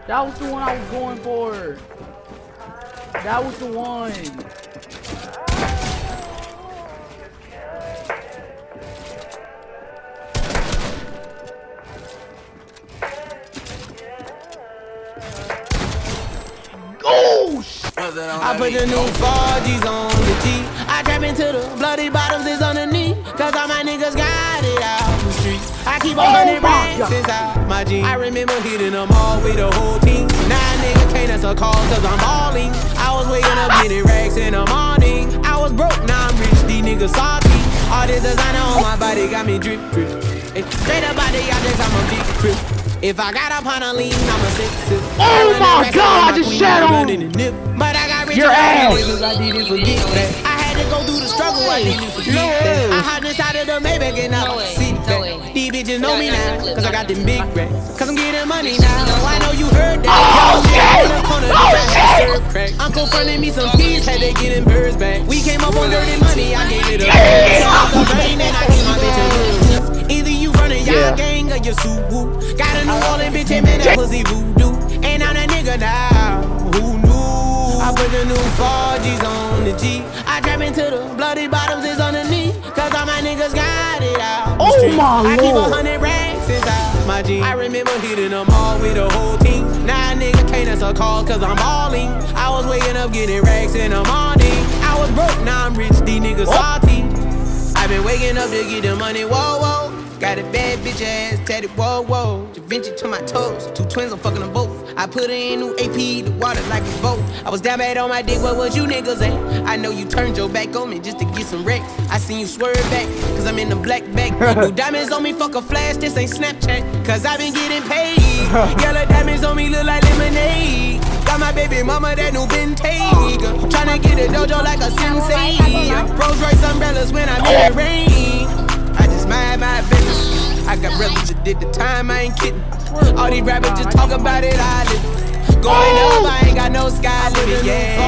That was the one I was going for. That was the one. I put the new 4Gs on the G. I trap into the bloody bottoms is underneath. Cause all my niggas got it out the streets. I keep 100 racks inside my jeans. I remember hitting them all with the whole team. Now nigga can't answer calls cause I'm balling. I was waking up getting racks in the morning. I was broke, now I'm rich, these niggas salty. All this designer on my body got me drip, drip. Straight up body, I just I'm a big trip. If I got up on a lean, I'm a sip. Oh my god, I just shat on But I got rich your ass. I didn't forget that. I had to go through the struggle, I didn't forget that. I hopped inside of the Maybach and I sit back. These bitches know me now, cause I got them big racks. Cause I'm getting money now, I know you heard that. Oh shit! Oh shit! Uncle fronted me some peas, had they getting birds back. We came up on dirty money, I gave it a brain and I gave my bitch a little. Either you running y'all gang or you Suwu. Got a New Orleans bitch and man that pussy voodoo. And I'm that nigga now, who knew? I put the new 4Gs on the G. I trap into the bloody bottoms is underneath. Cause all my niggas got it out the street. I keep 100 racks inside my jeans. I remember hitting them all with the whole team. Now a nigga can't answer calls cause I'm balling. I was waking up getting racks in the morning. I was broke, now I'm rich, these niggas salty. I been waking up to get the money, whoa, whoa. Got a bad bitch ass tatted, whoa, whoa. Da Vinci to my toes, 2 twins, I'm fucking them both. I put her in new AP, the water like a boat. I was down bad on my dick, what was you niggas at? I know you turned your back on me just to get some wrecks. I seen you swerve back, cause I'm in the black bag. New diamonds on me, fuck a flash, this ain't Snapchat. Cause I been getting paid. Yellow diamonds on me look like lemonade. Got my baby mama that new Bentayga. Tryna get a dojo like a sensei. Rolls Royce umbrellas when I'm in the rain. I just mind my business. I got brothers that did the time, I ain't kidding. All these rappers just talk about it, I live. Going up, I ain't got no sky limit,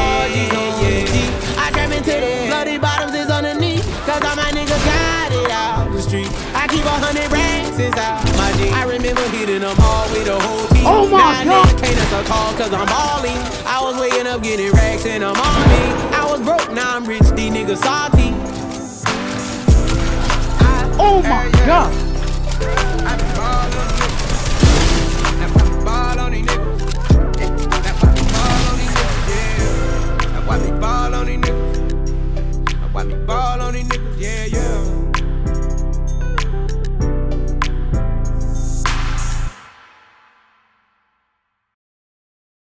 I trap into the bloody bottoms is underneath. Cause all my niggas got it out the street. I keep 100 racks inside my jeans. I remember hitting them all with the whole team. Oh my god! Nigga can't answer call cause I'm balling. I was waking up getting racks in the morning. I was broke, now I'm rich, these niggas salty. Oh my god!